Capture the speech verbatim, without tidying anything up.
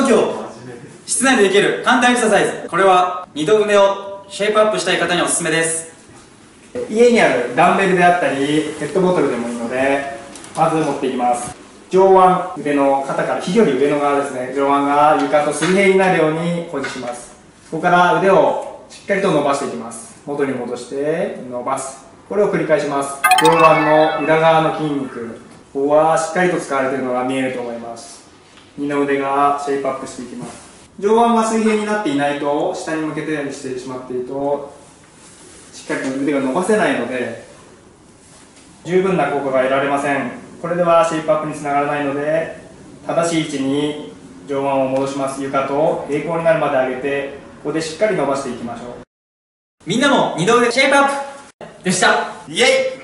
強。室内でできる簡単エクササイズ。これは二度腕をシェイプアップしたい方におすすめです。家にあるダンベルであったりペットボトルでもいいので、まず持っていきます。上腕、腕の肩から肘より上の側ですね、上腕が床と水平になるように保持します。そこから腕をしっかりと伸ばしていきます。元に戻して伸ばす。これを繰り返します。上腕の裏側の筋肉、ここはしっかりと使われているのが見えると思います。二の腕がシェイプアップしていきます。上腕が水平になっていないと、下に向けたようにしてしまっているとしっかりと腕が伸ばせないので十分な効果が得られません。これではシェイプアップにつながらないので、正しい位置に上腕を戻します。床と平行になるまで上げて、ここでしっかり伸ばしていきましょう。みんなも二度腕シェイプアップでした。イエイ。